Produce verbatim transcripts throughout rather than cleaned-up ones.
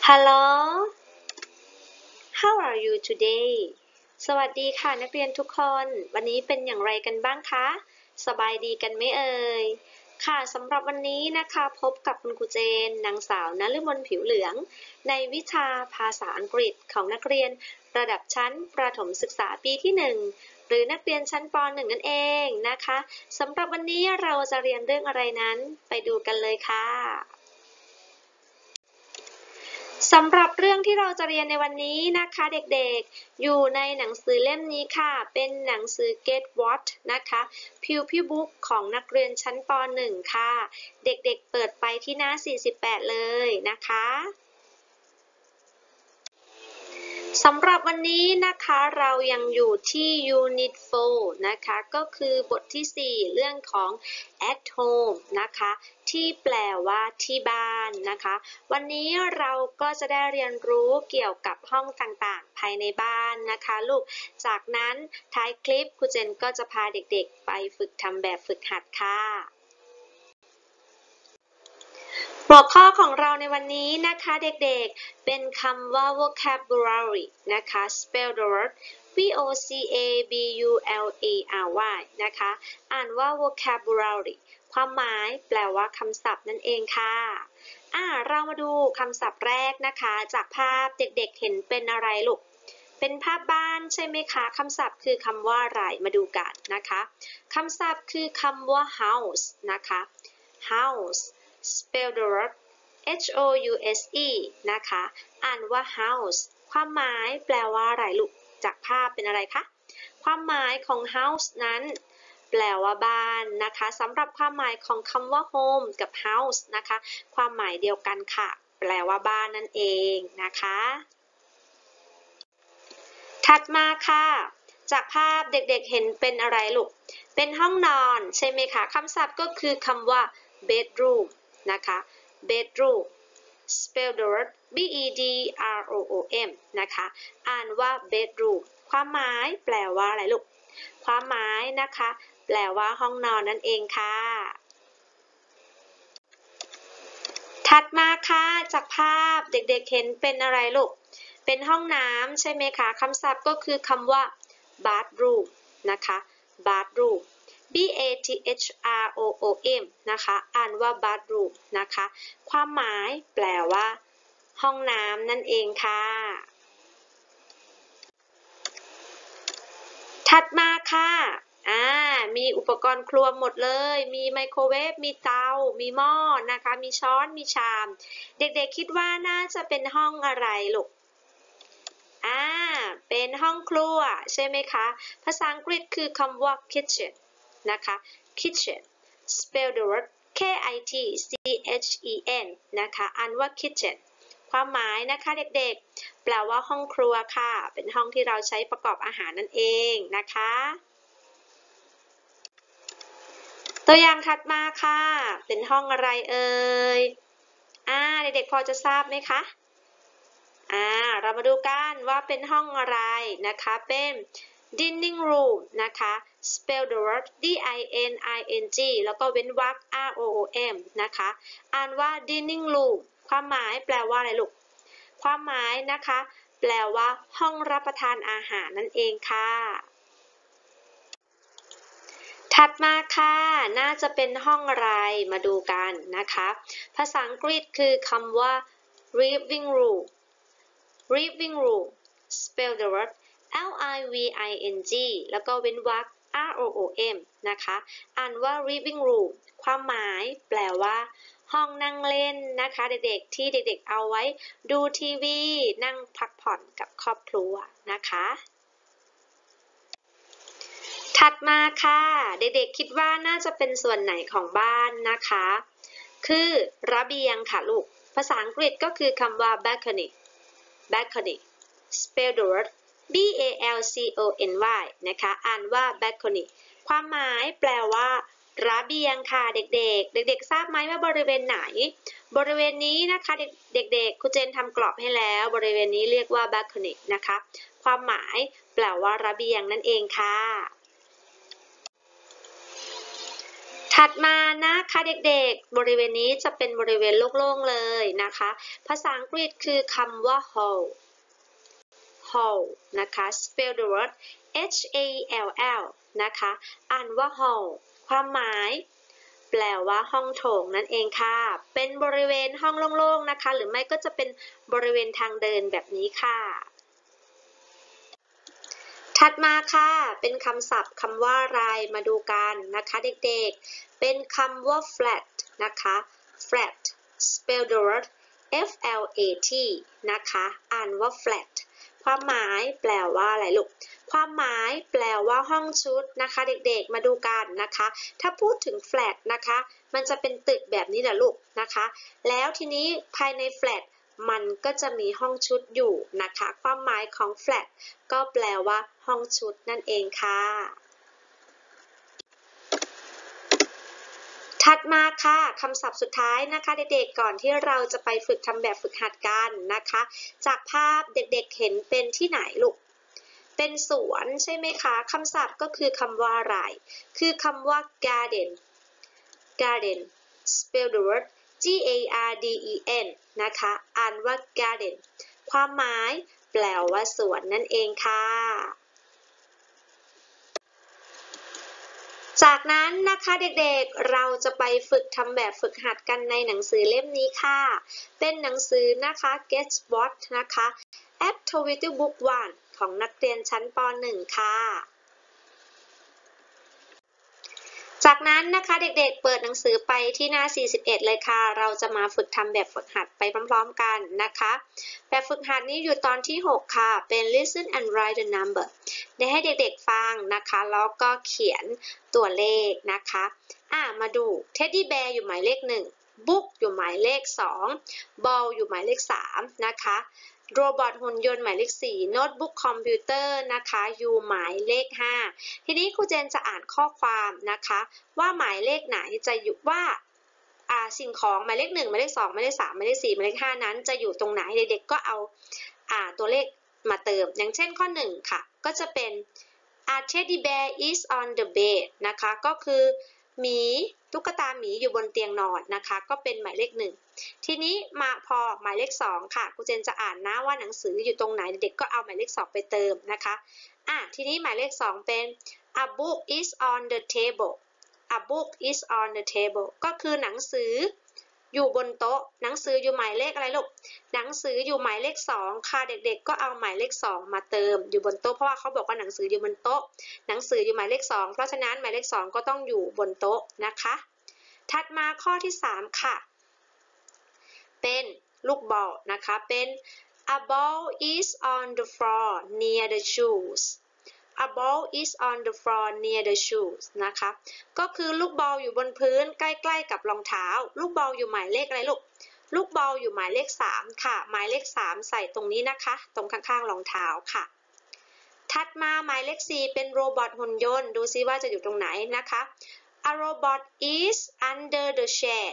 Hello How are you today สวัสดีค่ะนักเรียนทุกคนวันนี้เป็นอย่างไรกันบ้างคะสบายดีกันไหมเอ่ยค่ะสำหรับวันนี้นะคะพบกับคุณครูเจนนางสาวนฤมลผิวเหลืองในวิชาภาษาอังกฤษของนักเรียนระดับชั้นประถมศึกษาปีที่หนึ่งหรือนักเรียนชั้นป หนึ่ง นั่นเองนะคะสำหรับวันนี้เราจะเรียนเรื่องอะไรนั้นไปดูกันเลยค่ะสำหรับเรื่องที่เราจะเรียนในวันนี้นะคะเด็กๆอยู่ในหนังสือเล่มนี้ค่ะเป็นหนังสือ Get What นะคะ Pupil Book ของนักเรียนชั้นป หนึ่ง ค่ะเด็กๆเปิดไปที่หน้าสี่สิบแปดเลยนะคะสำหรับวันนี้นะคะเรายังอยู่ที่ Unit โฟร์ นะคะก็คือบทที่สี่เรื่องของ at home นะคะที่แปลว่าที่บ้านนะคะวันนี้เราก็จะได้เรียนรู้เกี่ยวกับห้องต่างๆภายในบ้านนะคะลูกจากนั้นท้ายคลิปครูเจนก็จะพาเด็กๆไปฝึกทำแบบฝึกหัดค่ะหัวข้อของเราในวันนี้นะคะเด็กๆเป็นคำว่า vocabulary นะคะ spell the word v o c a b u l a r y นะคะอ่านว่า vocabulary ความหมายแปลว่าคำศัพท์นั่นเองค่ะอ่าเรามาดูคำศัพท์แรกนะคะจากภาพเด็กๆเห็นเป็นอะไรลูกเป็นภาพบ้านใช่ไหมคะคำศัพท์คือคำว่าอะไรมาดูกันนะคะคำศัพท์คือคำว่า house นะคะ house spell the word h o u s e นะคะอ่านว่า house ความหมายแปลว่าอะไรลูกจากภาพเป็นอะไรคะความหมายของ house นั้นแปลว่าบ้านนะคะสำหรับความหมายของคำว่า home กับ house นะคะความหมายเดียวกันค่ะแปลว่าบ้านนั่นเองนะคะถัดมาค่ะจากภาพเด็กๆเห็นเป็นอะไรลูกเป็นห้องนอนใช่ไหมคะคำศัพท์ก็คือคำว่า bedroom นะคะ bedroom spell the word b e d r o o m นะคะอ่านว่า bedroom ความหมายแปลว่าอะไรลูกความหมายนะคะแปลว่าห้องนอนนั่นเองค่ะถัดมาค่ะจากภาพเด็กๆเห็นเป็นอะไรลูกเป็นห้องน้ำใช่ไหมคะคำศัพท์ก็คือคำว่า bathroom นะคะ bathroom b a t h r o o m นะคะอ่านว่า bathroom นะคะความหมายแปลว่าห้องน้ำนั่นเองค่ะถัดมาค่ะอ่ามีอุปกรณ์ครัวหมดเลยมีไมโครเวฟมีเตามีหม้อนะคะมีช้อนมีชามเด็กๆคิดว่าน่าจะเป็นห้องอะไรลูกอ่าเป็นห้องครัวใช่ไหมคะภาษาอังกฤษคือคำว่า kitchen นะคะ kitchen spell the word k i t c h e n นะคะอ่านว่า kitchen ความหมายนะคะเด็กๆแปลว่าห้องครัวค่ะเป็นห้องที่เราใช้ประกอบอาหารนั่นเองนะคะตัวอย่างถัดมาค่ะเป็นห้องอะไรเอ่ยอ่าเด็กๆพอจะทราบไหมคะอ่าเรามาดูกันว่าเป็นห้องอะไรนะคะเป็น dining room นะคะ spell the word d i n i n g แล้วก็เว้นวรรค r o o m นะคะอ่านว่า dining room ความหมายแปลว่าอะไรลูกความหมายนะคะแปลว่าห้องรับประทานอาหารนั่นเองค่ะถัดมาค่ะน่าจะเป็นห้องอะไรมาดูกันนะคะภาษาอังกฤษคือคำว่า living room living room spell the word l i v i n g แล้วก็เว้นวรรค r o o m นะคะอ่านว่า living room ความหมายแปลว่าห้องนั่งเล่นนะคะเด็กๆที่เด็กๆเอาไว้ดูทีวีนั่งพักผ่อนกับครอบครัวนะคะถัดมาค่ะเด็กๆคิดว่าน่าจะเป็นส่วนไหนของบ้านนะคะคือระเบียงค่ะลูกภาษาอังกฤษก็คือคำว่า balcony balcony spell the word b a l c o n y นะคะอ่านว่า balcony ความหมายแปลว่าระเบียงค่ะเด็กๆเด็กๆทราบไหมว่าบริเวณไหนบริเวณนี้นะคะเด็กๆครูเจนทำกรอบให้แล้วบริเวณนี้เรียกว่า balcony นะคะความหมายแปลว่าระเบียงนั่นเองค่ะถัดมานะคะเด็กๆบริเวณนี้จะเป็นบริเวณโล่งๆเลยนะคะภาษาอังกฤษคือคำว่า hall hall นะคะ spell the word H A L L นะคะอ่านว่า hall ความหมายแปลว่าห้องโถงนั่นเองค่ะเป็นบริเวณห้องโล่งๆนะคะหรือไม่ก็จะเป็นบริเวณทางเดินแบบนี้ค่ะถัดมาค่ะเป็นคำศัพท์คำว่าอะไรมาดูกันนะคะเด็กๆเป็นคำว่า flat นะคะ flat spell the word F L A T นะคะอ่านว่า flat ความหมายแปลว่าอะไรลูกความหมายแปลว่าห้องชุดนะคะเด็กๆมาดูกันนะคะถ้าพูดถึง flat นะคะมันจะเป็นตึกแบบนี้แหละลูกนะคะแล้วทีนี้ภายใน flatมันก็จะมีห้องชุดอยู่นะคะความหมายของ flat ก็แปลว่าห้องชุดนั่นเองค่ะถัดมาค่ะคำศัพท์สุดท้ายนะคะเด็กๆก่อนที่เราจะไปฝึกทำแบบฝึกหัดกันนะคะจากภาพเด็กๆเห็นเป็นที่ไหนลูกเป็นสวนใช่ไหมคะคำศัพท์ก็คือคำว่าอะไรคือคำว่า garden garden spell the word G A R D E N นะคะอ่านว่า garden ความหมายแปลว่าสวนนั่นเองค่ะจากนั้นนะคะเด็กๆเราจะไปฝึกทำแบบฝึกหัดกันในหนังสือเล่มนี้ค่ะเป็นหนังสือนะคะ Get What นะคะ Activity Book วันของนักเรียนชั้นป หนึ่ง ค่ะจากนั้นนะคะเด็กๆเปิดหนังสือไปที่หน้าสี่สิบเอ็ดเลยค่ะเราจะมาฝึกทำแบบฝึกหัดไปพร้อมๆกันนะคะแบบฝึกหัดนี้อยู่ตอนที่หกค่ะเป็น listen and write the number ได้ให้เด็กๆฟังนะคะแล้วก็เขียนตัวเลขนะคะอ่ามาดู teddy bear อยู่หมายเลขหนึ่ง book อยู่หมายเลขสอง ball อยู่หมายเลขสามนะคะโรบอทหุ่นยนต์หมายเลขสี่โน้ตบุ๊กคอมพิวเตอร์นะคะอยู่หมายเลขห้าทีนี้ครูเจนจะอ่านข้อความนะคะว่าหมายเลขไหนจะอยู่ว่าอ่าสิ่งของหมายเลขหนึ่งหมายเลขสองหมายเลขสามหมายเลขสี่หมายเลขห้านั้นจะอยู่ตรงไหนเด็กๆก็เอาอ่าตัวเลขมาเติมอย่างเช่นข้อหนึ่งค่ะก็จะเป็น A teddy bear is on the bed นะคะก็คือหมีตุ๊กตาหมีอยู่บนเตียงนอนนะคะก็เป็นหมายเลขหนึ่งทีนี้มาพอหมายเลขสองค่ะครูเจนจะอ่านนะว่าหนังสืออยู่ตรงไหนเด็กก็เอาหมายเลขสองไปเติมนะคะอ่ะทีนี้หมายเลขสองเป็น A book is on the table A book is on the table ก็คือหนังสืออยู่บนโต๊ะหนังสืออยู่หมายเลขอะไรลูกหนังสืออยู่หมายเลขสองค่ะเด็กๆก็เอาหมายเลขสองมาเติมอยู่บนโต๊ะเพราะว่าเขาบอกว่าหนังสืออยู่บนโต๊ะหนังสืออยู่หมายเลขสองเพราะฉะนั้นหมายเลขสองก็ต้องอยู่บนโต๊ะนะคะถัดมาข้อที่สามค่ะเป็นลูกบอลนะคะเป็น A ball is on the floor near the shoes A ball is on the floor near the shoes นะคะก็คือลูกบอลอยู่บนพื้นใกล้ๆกับรองเท้าลูกบอลอยู่หมายเลขอะไรลูกลูกบอลอยู่หมายเลขสามค่ะหมายเลขสามใส่ตรงนี้นะคะตรงข้างๆรองเท้าค่ะถัดมาหมายเลขสี่เป็นโรบอทหุ่นยนต์ดูซิว่าจะอยู่ตรงไหนนะคะ A robot is under the chair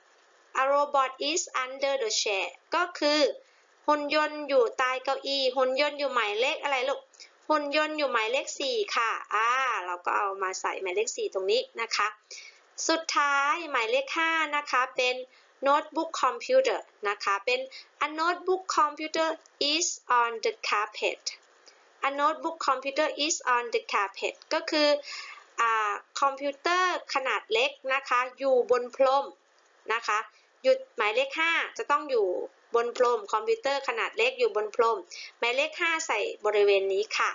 A robot is under the chair ก็คือหุ่นยนต์อยู่ใต้เก้าอี้หุ่นยนต์อยู่หมายเลขอะไรลูกหุ่นยนต์อยู่หมายเลขสี่ค่ะอ่าเราก็เอามาใส่หมายเลขสี่ตรงนี้นะคะสุดท้ายหมายเลขห้านะคะเป็น notebook computer นะคะเป็น a notebook computer is on the carpet a notebook computer is on the carpet ก็คืออ่าคอมพิวเตอร์ขนาดเล็กนะคะอยู่บนพรมนะคะหยุดหมายเลขห้าจะต้องอยู่บนพรมคอมพิวเตอร์ขนาดเล็กอยู่บนพรมหมายเลขห้าใส่บริเวณนี้ค่ะ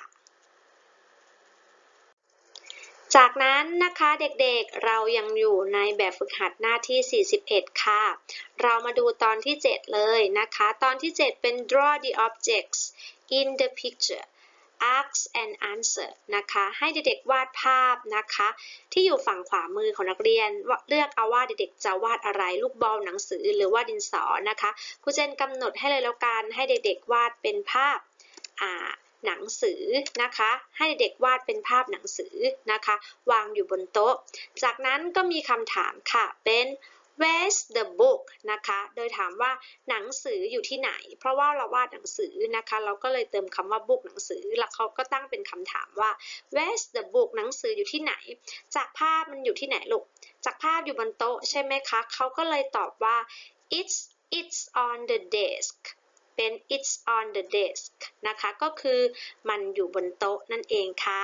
จากนั้นนะคะเด็กๆเรายังอยู่ในแบบฝึกหัดหน้าที่สี่สิบเอ็ดค่ะเรามาดูตอนที่เจ็ดเลยนะคะตอนที่เจ็ดเป็น draw the objects in the picture ask and answer นะคะให้เด็กๆวาดภาพนะคะที่อยู่ฝั่งขวามือของนักเรียนเลือกเอาว่าเด็กๆจะวาดอะไรลูกบอลหนังสือหรือว่าดินสอนะคะครูเจนกำหนดให้เลยแล้วกันให้เด็กๆวาดเป็นภาพอ่าหนังสือนะคะให้เด็กวาดเป็นภาพหนังสือนะคะวางอยู่บนโต๊ะจากนั้นก็มีคำถามค่ะเป็น where's the book นะคะโดยถามว่าหนังสืออยู่ที่ไหนเพราะว่าเราวาดหนังสือนะคะเราก็เลยเติมคำว่า book หนังสือแล้วเขาก็ตั้งเป็นคำถามว่า where's the book หนังสืออยู่ที่ไหนจากภาพมันอยู่ที่ไหนลูกจากภาพอยู่บนโต๊ะใช่ไหมคะเขาก็เลยตอบว่า it's it's on the desk เป็น it's on the desk นะคะก็คือมันอยู่บนโต๊ะนั่นเองค่ะ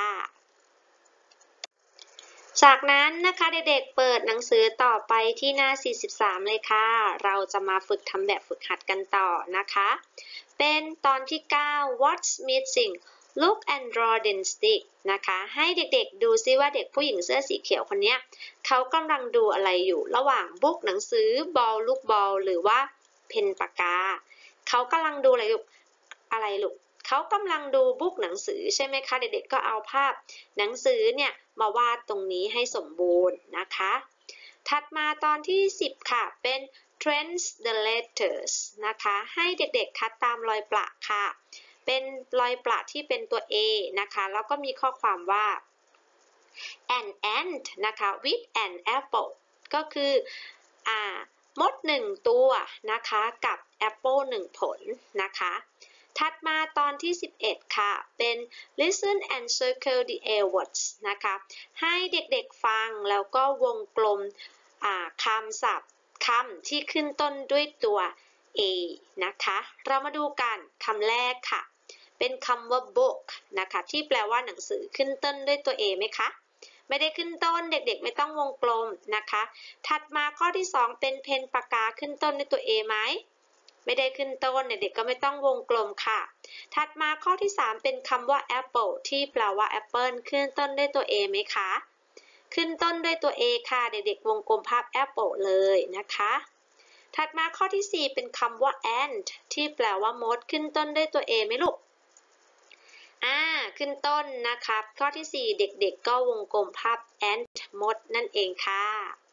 จากนั้นนะคะเด็กๆเปิดหนังสือต่อไปที่หน้าสี่สิบสามเลยค่ะเราจะมาฝึกทำแบบฝึกหัดกันต่อนะคะเป็นตอนที่เก้า What's missing Look and draw the stick นะคะให้เด็กๆดูซิว่าเด็กผู้หญิงเสื้อสีเขียวคนนี้เขากำลังดูอะไรอยู่ระหว่างบุ๊กหนังสือบอลลูกบอลหรือว่าเพนปากกาเขากำลังดูอะไรลูกอะไรลูกเขากำลังดูบุ๊กหนังสือใช่ไหมคะเด็กๆก็เอาภาพหนังสือเนี่ยมาวาดตรงนี้ให้สมบูรณ์นะคะถัดมาตอนที่สิบค่ะเป็น trace the letters นะคะให้เด็กๆคัดตามรอยประค่ะเป็นรอยประที่เป็นตัว A นะคะแล้วก็มีข้อความว่า an ant นะคะ with an apple ก็คืออ่ามดหนึ่งตัวนะคะกับแอปเปิลหนึ่งผลนะคะถัดมาตอนที่สิบเอ็ดค่ะเป็น listen and circle the A words นะคะให้เด็กๆฟังแล้วก็วงกลมคำศัพท์คำที่ขึ้นต้นด้วยตัว A นะคะเรามาดูกันคำแรกค่ะเป็นคำว่า book นะคะที่แปลว่าหนังสือขึ้นต้นด้วยตัว A ไหมคะไม่ได้ขึ้นต้นเด็กๆไม่ต้องวงกลมนะคะถัดมาข้อที่สองเป็นเพนปากกาขึ้นต้นด้วยตัว A ไหมไม่ได้ขึ้นต้นเด็กๆก็ไม่ต้องวงกลมค่ะถัดมาข้อที่สามเป็นคำว่า apple ที่แปลว่าแอปเปิลขึ้นต้นด้วยตัว A ไหมคะขึ้นต้นด้วยตัว A ค่ะเด็กๆวงกลมภาพ apple เลยนะคะถัดมาข้อที่สี่เป็นคำว่า ant ที่แปลว่ามดขึ้นต้นด้วยตัว A ไหมลูกอ่าขึ้นต้นนะคะข้อที่สี่เด็กๆก็วงกลมภาพ ant มดนั่นเองค่ะ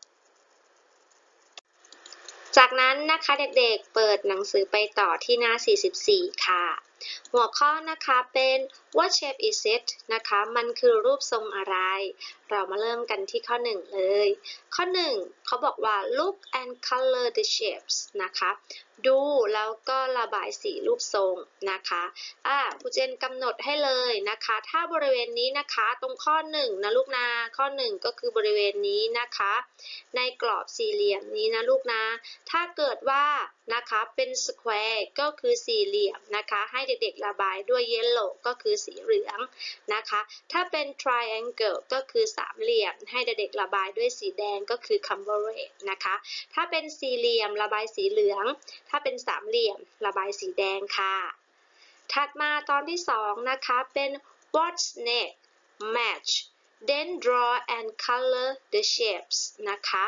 จากนั้นนะคะเด็กๆเปิดหนังสือไปต่อที่หน้าสี่สิบสี่ค่ะหัวข้อนะคะเป็น What shape is it นะคะมันคือรูปทรงอะไรเรามาเริ่มกันที่ข้อหนึ่งเลยข้อหนึ่งเขาบอกว่า Look and color the shapes นะคะดูแล้วก็ระบายสีรูปทรงนะคะอ่าครูเจนกำหนดให้เลยนะคะถ้าบริเวณนี้นะคะตรงข้อหนึ่งนะลูกนะข้อหนึ่งก็คือบริเวณนี้นะคะในกรอบสี่เหลี่ยมนี้นะลูกนะถ้าเกิดว่านะคะเป็น square ก็คือสี่เหลี่ยมนะคะให้เด็กๆระบายด้วย yellow ก็คือสีเหลืองนะคะถ้าเป็น triangle ก็คือสามเหลี่ยมให้เด็กๆระบายด้วยสีแดงก็คือคำว่า red นะคะถ้าเป็นสี่เหลี่ยมระบายสีเหลืองถ้าเป็นสามเหลี่ยมระบายสีแดงค่ะถัดมาตอนที่สองนะคะเป็น what's next match then draw and color the shapes นะคะ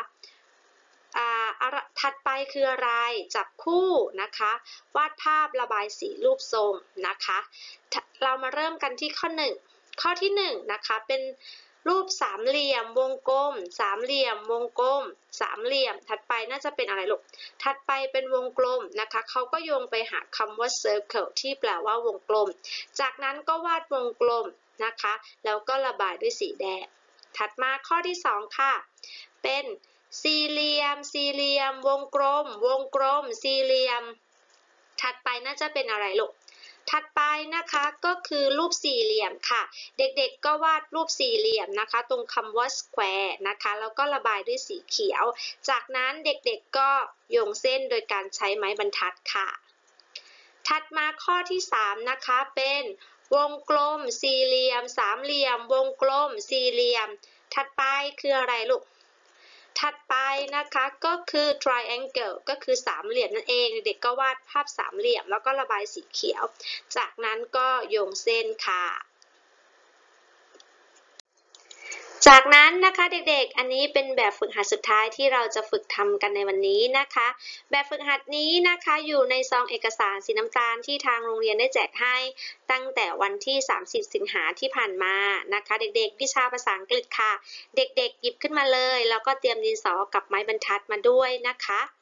ถัดไปคืออะไรจับคู่นะคะวาดภาพระบายสีรูปทรงนะคะเรามาเริ่มกันที่ข้อหนึ่งข้อที่หนึ่งนะคะเป็นรูปสามเหลี่ยมวงกลมสามเหลี่ยมวงกลมสามเหลี่ยมถัดไปน่าจะเป็นอะไรลูกถัดไปเป็นวงกลมนะคะเขาก็โยงไปหาคำว่า circle ที่แปลว่าวงกลมจากนั้นก็วาดวงกลมนะคะแล้วก็ระบายด้วยสีแดงถัดมาข้อที่สองค่ะเป็นสี่เหลี่ยมสี่เหลี่ยมวงกลมวงกลมสี่เหลี่ยมถัดไปน่าจะเป็นอะไรลูกถัดไปนะคะก็คือรูปสี่เหลี่ยมค่ะเด็กๆก็วาดรูปสี่เหลี่ยมนะคะตรงคำว่า square นะคะแล้วก็ระบายด้วยสีเขียวจากนั้นเด็กๆก็โยงเส้นโดยการใช้ไม้บรรทัดค่ะถัดมาข้อที่สามนะคะเป็นวงกลมสี่เหลี่ยมสามเหลี่ยมวงกลมสี่เหลี่ยมถัดไปคืออะไรลูกถัดไปนะคะก็คือ triangle ก็คือสามเหลี่ยมนั่นเองเด็กก็วาดภาพสามเหลี่ยมแล้วก็ระบายสีเขียวจากนั้นก็โยงเส้นค่ะจากนั้นนะคะเด็กๆอันนี้เป็นแบบฝึกหัดสุดท้ายที่เราจะฝึกทำกันในวันนี้นะคะแบบฝึกหัดนี้นะคะอยู่ในซองเอกสารสีน้ำตาลที่ทางโรงเรียนได้แจกให้ตั้งแต่วันที่สามสิบสิงหาที่ผ่านมานะคะเด็กๆวิชาภาษาอังกฤษค่ะเด็กๆหยิบขึ้นมาเลยแล้วก็เตรียมดินสอกับไม้บรรทัดมาด้วยนะคะ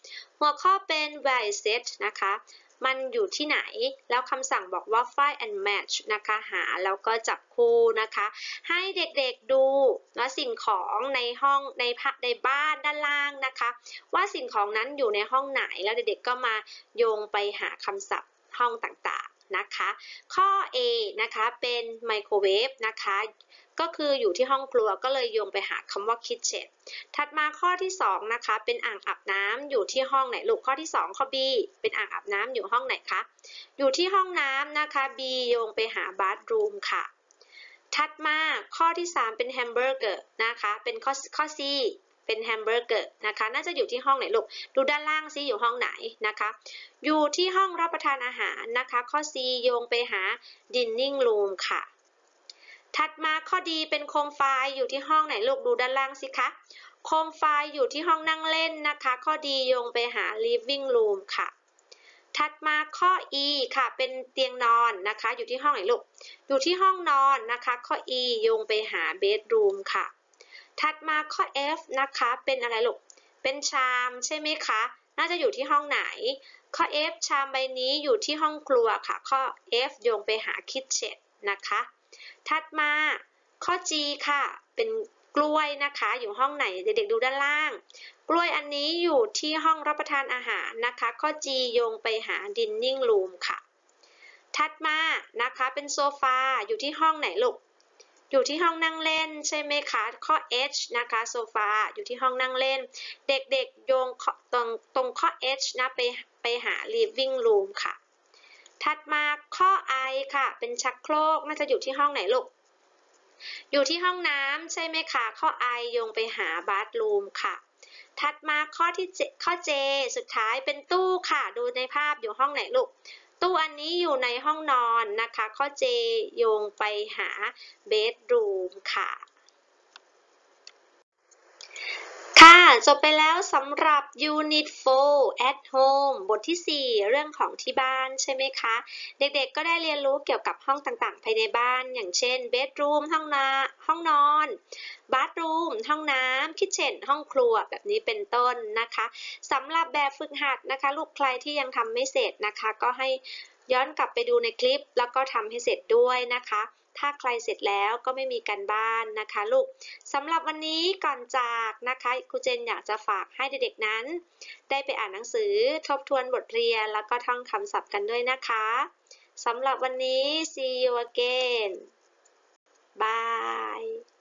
หัวข้อเป็น where is it นะคะมันอยู่ที่ไหนแล้วคำสั่งบอกว่า find and match นะคะหาแล้วก็จับคู่นะคะให้เด็กๆดูว่าสิ่งของในห้องในในบ้านด้านล่างนะคะว่าสิ่งของนั้นอยู่ในห้องไหนแล้วเด็กๆก็มาโยงไปหาคำศัพท์ห้องต่างๆนะคะข้อ A นะคะเป็นไมโครเวฟนะคะก็คืออยู่ที่ห้องครัวก็เลยโยงไปหาคำว่า kitchen ถัดมาข้อที่สองนะคะเป็นอ่างอาบน้ำอยู่ที่ห้องไหนลูกข้อที่สองข้อ B เป็นอ่างอาบน้ำอยู่ห้องไหนคะอยู่ที่ห้องน้ำนะคะ B โยงไปหา bathroom ค่ะถัดมาข้อที่สามเป็นแฮมเบอร์เกอร์นะคะเป็นข้อข้อ C เป็นแฮมเบอร์เกอร์นะคะน่าจะอยู่ที่ห้องไหนลูกดูด้านล่างซิอยู่ห้องไหนนะคะอยู่ที่ห้องรับประทานอาหารนะคะข้อ C โยงไปหา dining room ค่ะถัดมาข้อดีเป็นโคมไฟอยู่ที่ห้องไหนลูกดูด้านล่างสิคะโคมไฟอยู่ที่ห้องนั่งเล่นนะคะข้อดีโยงไปหา living room ค่ะถัดมาข้อ E ค่ะเป็นเตียงนอนนะคะอยู่ที่ห้องไหนลูกอยู่ที่ห้องนอนนะคะข้อ E โยงไปหา bedroom ค่ะถัดมาข้อ F นะคะเป็นอะไรลูกเป็นชามใช่ไหมคะน่าจะอยู่ที่ห้องไหนข้อ F ชามใบนี้อยู่ที่ห้องครัวค่ะข้อ F โยงไปหา kitchen นะคะถัดมาข้อ G ค่ะเป็นกล้วยนะคะอยู่ห้องไหนเด็กๆดูด้านล่างกล้วยอันนี้อยู่ที่ห้องรับประทานอาหารนะคะข้อ G โยงไปหา dining room ค่ะถัดมานะคะเป็นโซฟาอยู่ที่ห้องไหนลูกอยู่ที่ห้องนั่งเล่นใช่ไหมคะข้อ H นะคะโซฟาอยู่ที่ห้องนั่งเล่นเด็กๆโยงตรงตรงข้อ H นะไปไปหา living room ค่ะถัดมาข้อ I ค่ะเป็นชักโครกน่าจะอยู่ที่ห้องไหนลูกอยู่ที่ห้องน้ำใช่ไหมคะข้อ I โยงไปหา bathroom ค่ะถัดมาข้อที่ข้อ J สุดท้ายเป็นตู้ค่ะดูในภาพอยู่ห้องไหนลูกตู้อันนี้อยู่ในห้องนอนนะคะข้อ J โยงไปหา bedroom ค่ะค่ะจบไปแล้วสำหรับ Unit โฟร์ at home บทที่สี่เรื่องของที่บ้านใช่ไหมคะเด็กๆก็ได้เรียนรู้เกี่ยวกับห้องต่างๆภายในบ้านอย่างเช่น bedroom ห้องนาห้องนอน bathroom ห้องน้ำ kitchen ห้องครัวแบบนี้เป็นต้นนะคะสำหรับแบบฝึกหัดนะคะลูกใครที่ยังทำไม่เสร็จนะคะก็ให้ย้อนกลับไปดูในคลิปแล้วก็ทำให้เสร็จด้วยนะคะถ้าใครเสร็จแล้วก็ไม่มีการบ้านนะคะลูกสำหรับวันนี้ก่อนจากนะคะครูเจนอยากจะฝากให้เด็กๆนั้นได้ไปอ่านหนังสือทบทวนบทเรียนแล้วก็ท่องคำศัพท์กันด้วยนะคะสำหรับวันนี้ see you again bye